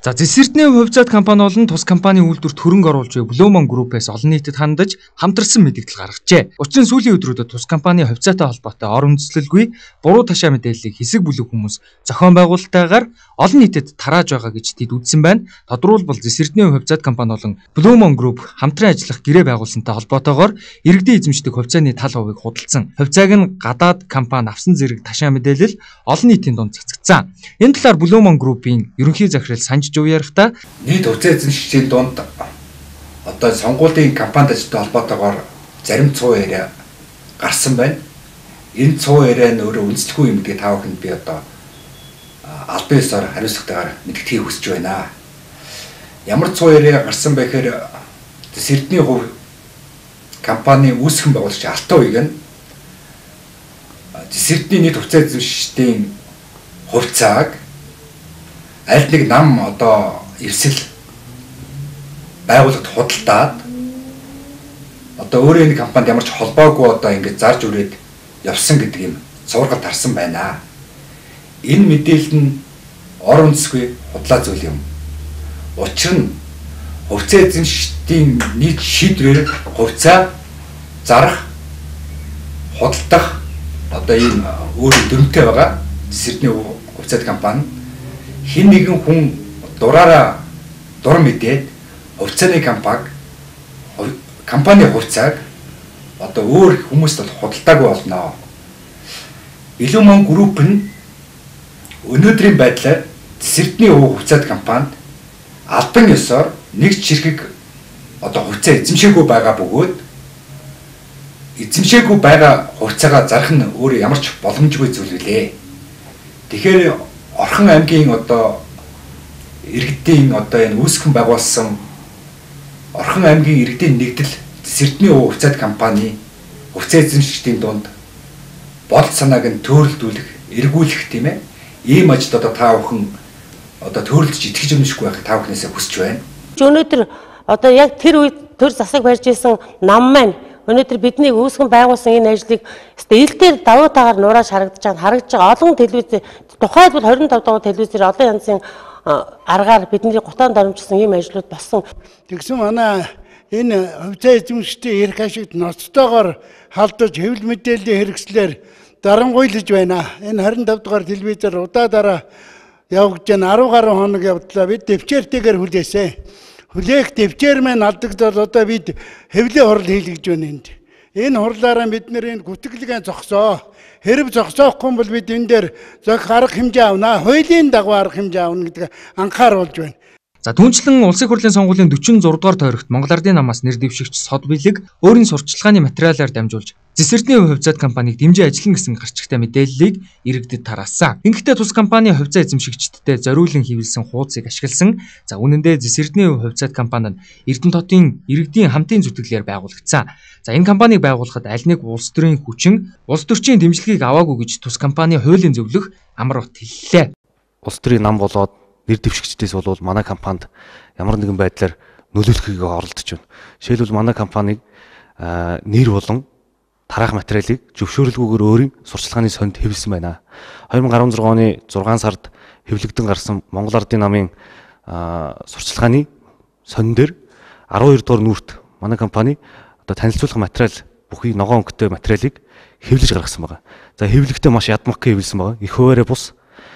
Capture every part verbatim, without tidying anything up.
За Зэсэртний хувьцаат компани болон тус компани үйлдвэрт хөрөнгө оруулж буй Blue Moon Group-ээс олон нийтэд хандаж хамтарсан мэдээлэл гаргажээ. Учир нь сүүлийн өдрүүдэд тус компани хувьцаатай холбоотой ор үндэслэлгүй буруу ташаа мэдээллийг хэсэг бүлэг хүмүүс зохион байгуулалтайгаар олон нийтэд тарааж байгаа гэж тэд үзсэн байна. Тодорхойлбол Зэсэртний хувьцаат компани болон Blue Moon Group хамтран ажиллах гэрээ байгуулсантай холбоотойгоор иргэдийн эзэмшдэг хувьцааны тал хувийг худалдсан. Хувьцааг нь гадаад компани авсан зэрэг ташаа мэдээлэл олон нийтийн дунд цацгдсан. Энэ талаар Blue Moon Group-ийн ерөнхий захирал Санж Жов ярихдаа нийт хувьцаа эзэмшигчдийн дунд одоо сонгуулийн компанид ажилладаг холбоотойгоор зарим цуу яриа гарсан байна. Энэ цуу яриа нь өөрөө үндэслэхгүй юм гэдгийг та бүхэнд би одоо албан ёсоор хариуцлагатайгаар мэдгэхийг хүсэж байна. Ямар цуу яриа гарсан бэ гэхээр Зэсэртний хувь компани үүсгэн байгуулагч Алтан уяг нь Зэсэртний нийт хувьцаа эзэмшигчдийн хувьцааг аль нэг нам одоо эвсэл байгууллагад худалдаад одоо өөрөө энэ компанид ямар ч холбоогүй одоо ингэж зарж үрээд явсан гэдэг юм цуврагт тарсан байна. Энэ мэдээлэл нь ор үндэсгүй худлаа зүйл юм. Учир нь хувьцаа эзэмшигчдийн нийт шийдвэрээр хувьцаа зарах, худалдах одоо ийм өөрөө дүрмтэй байгаа Зэсэртний хувьцаат компани хин нэгэн хүн дураараа дур мэдээд хувьцааны компани компани хувьцааг одоо өөр хүмүүст худалдаагүй болно. Blue Moon Group нь өнөөдрийн байдлаар Зэсэртний хувьцаат компанид албан ёсоор нэг чирхэг одоо хувьцаа эзэмшээгүй байгаа бөгөөд эзэмшээгүй байгаа хувьцаагаа зарах нь өөрөө ямар ч боломжгүй зүйл үлээ. Тэгэхээр Орхон аймгийн одоо иргэдийн одоо энэ үүсгэн байгуулсан Орхон аймгийн иргэдийн нэгдэл Зэсэртний хувьцаат компани хувьцаа эзэмшигчдийн дунд бодол санааг нь төөрөлдүүлэх, эргүүлэх тийм ээ. Ийм ажил одоо та бүхэн одоо төөрөлдөж итгэж өмшгүй байхыг та бүхнээсээ хүсэж байна. Өнөөдөр одоо яг тэр үед төр засаг барьж исэн нам маань өнөөдөр бидний үүсгэн байгуулсан энэ ажлыг ээлтээр давуу таагаар нурааж харагдаж байгаа харагдаж байгаа олон телевиз тухайлбал двадцать пять дугаар телевизээр олон янзын аргаар бидний гутаан дарамжсан ийм ажлууд болсон. Тэгсэн манай энэ хувьцаа эзэмшигчдийн эрх ашигт ноцтойгоор халдаж хэвлэл мэдээллийн хэрэгслээр дарангуйлж байна. Энэ двадцать пять дугаар телевизээр удаадараа явагдаж байна. арван гаруй хоног явдлаа бид дэвчээртэйгээр хүлээсэн. Хүлээх дэвчээр маань алдагдал одоо бид хэвлээ хурал хийлгэж байна энд. Энэ хурлаараа бид нэр энэ гүтгэлгээ зогсоо. Хэрэг зогсоохгүй бол бид энэ дээр зөх арга хэмжээ авнаа. Хуулийн дагуу арга хэмжээ авна гэдэг анхааруулж байна. За түүнчлэн улсын хурлын сонгуулийн дөрвөн зургаадугаар тойрогт Монгол Ардын намаас нэр дэвшигч Сод Бэлэг өөрийн сурталчилгааны материалаар дамжуулж Зэсэртний хувьцаат компаниг дэмжиж ажиллана гэсэн гарчигтай мэдээллийг иргэдэд тараасан. Ингэхдээ тус компани хувьцаа эзэмшигчдтэй зориулан хэвлэсэн хуудсыг ашигласан. За үүн дээр Зэсэртний хувьцаат компани нь Эрдэнэтотын иргэдийн хамтын зүтгэлээр байгуулагдсан. За энэ компаниг байгуулахад аль нэг улс төрийн хүчин, улс төрчийн дэмжлэгийг аваагүй гэж тус компани хуулийн зөвлөх амар бат хэллээ. Улс төрийн нам болоод нэр дэвшигчдээс бол манай компанид ямар нэгэн байдлаар нөлөөлөхийг оролдож байна. Жишээлбэл манай компаниг нэр болон тараах материалыг зөвшөөрөлгүйгээр өөрийн сурчлагын сонд хэвлэсэн байна. две тысячи десять оны зургаан сард хэвлэгдэн гарсан Монгол Ардын намын сурчлагын сонин дээр арван хоёр дугаар нүрт манай компани одоо танилцуулах материал бүхий ногоон өнгөтэй материалыг хэвлэж гаргасан байна. За хэвлэгтээ маш ядмаг хэвлэсэн байна. Их хуваараа бус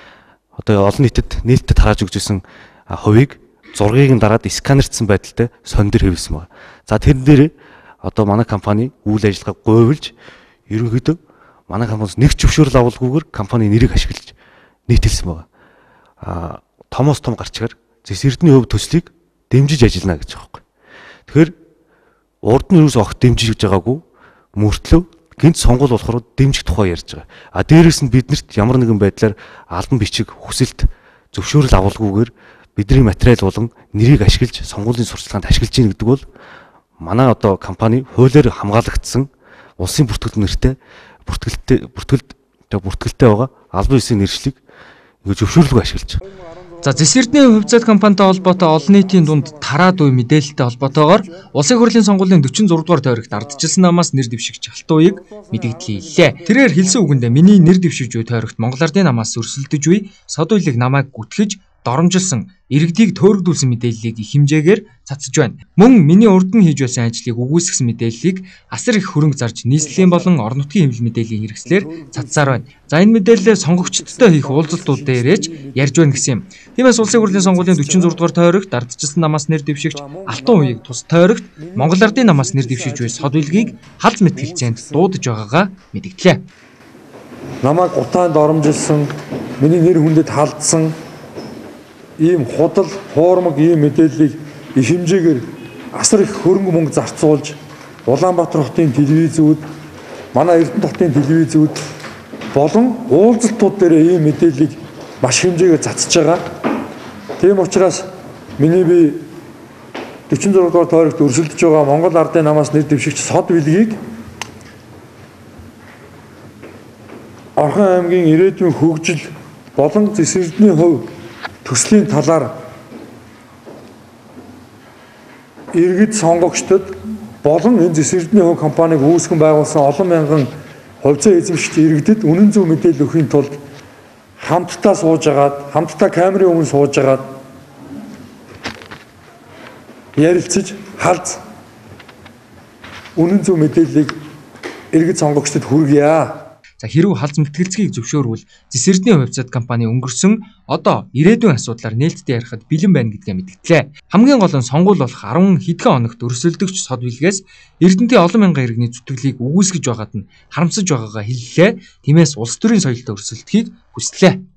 одоо олон нийтэд нээлттэй тарааж өгчсэн хувийг зургийг нь дараад сканерцсан байдалтай сонин дээр хэвлэсэн байна. За тэрэн дээр одоо манай компани үйл ажиллагааг говьлж ерөнхийдөө манай компаниас нэг зөвшөөрөл авалгүйгээр компани нэрийг ашиглаж нийтэлсэн байна. Аа томоос том гарчгаар Зэсэртний хувь төслийг дэмжиж ажиллана гэж байгаа юм. Тэгэхээр урд нь юус огт дэмжиж байгаагүй мөртлөө гинт сонгуул болохоор дэмжих тухай ярьж байгаа. А дээрээс нь биднэрт ямар нэгэн байдлаар албан бичиг хүсэлт зөвшөөрөл авалгүйгээр бидний материал болон нэрийг ашиглаж сонгуулийн сурчлаганд ашиглаж ийн гэдэг бол манай одоо компани хуулиар хамгаалагдсан улсын бүртгэл нэртэй бүртгэлтэй бүртгэлд бүртгэлтэй байгаа албан ёсны нэршлиг ингэ зөвшөөрлөг ашиглаж байгаа. За Зэсэртний хувьцаат компанитай холбоотой олон нийтийн дунд тараад буй мэдээлэлтэй холбоотойгоор улсын хурлын сонгуулийн дөрвөн зургаадугаар тойрогт ардчилсан намаас нэр дэвшигч Алтан уяг мэдээлэл хийлээ. Тэрээр хэлсэн үгэндээ миний нэр дэвшиж буй тойрогт Монгол Ардын намаас өрсөлдөж буй Сод Бэлэг намайг гүтгэж доромжилсан иргэдийг төөрөгдүүлсэн мэдээллийг их хэмжээгээр цацж байна. Мөн миний урд нь хийж байсан ажлыг үгүйсгэсэн мэдээллийг асар их хөрөнгө зарж нийслэлийн болон орон нутгийн хэвлэл мэдээллийн хэрэгслэр цацсаар байна. За энэ мэдээлэлээ сонгогчдтой хийх уулзалтууд дээрэж ярьж байна гэсэн юм. Тиймээс улсын хурлын сонгуулийн дөрвөн зургаадугаар тойрогт ардчилсан намаас нэр дэвшигч Алтан уяг тус тойрогт Монгол Ардын намаас нэр дэвшиж буй сод билгийг халз мэтгэлцээнд дуудаж байгаагаа мэдгдлээ. Намайг гутаанд оромжилсан, миний нэр хүндэд халдсан ийм худал хуурмаг ийм мэдээллийг их хэмжээгээр асар их хөрөнгө мөнгө зарцуулж Улаанбаатар хотын телевизүүд, манай Эрдэнэ хотын телевизүүд болон уулзалтууд дээр ийм мэдээллийг маш хэмжээгээр цацж байгаа. Тийм учраас миний би дөрвөн зургаадугаар тойрогт өрсөлдөж байгаа Монгол Ардын намаас нэр дэвшигч сод билгийг Орхон аймгийн ирээдүйн хөгжил болон зэсвэрдний хувь төслийн талаар иргэд сонгогчдод болон энэ зэсвэрдний хувь компанийг үүсгэн байгуулсан олон мянган хувьцаа эзэмшигч иргэдэд үнэн зөв мэдээлэл өгөхийн тулд хамтдаа сууж агаад, хамтдаа камерын өмнө сууж агаад ярилцаж халз үнэн зөв мэдээллийг иргэд сонгогчдод хүргье. За хэрв халз мэтгэлцгийг зөвшөөрвөл Зэсвэрдний хувьцаат компани өнгөрсөн одоо ирээдүйн асуудлаар нээлттэй ярихад бэлэн байна гэдгээ мэдгдлээ. Хамгийн гол нь сонгуул болох арван хэдхэн хоногт өрсөлдөгч сод билгээс Эрдэнэтийн олон мянган иргэний зүтгэлийг үгүйсгэж байгаад нь харамсаж байгаагаа хэллээ. Тиймээс улс төрийн соёлтой өрсөлдөхийг хүслээ.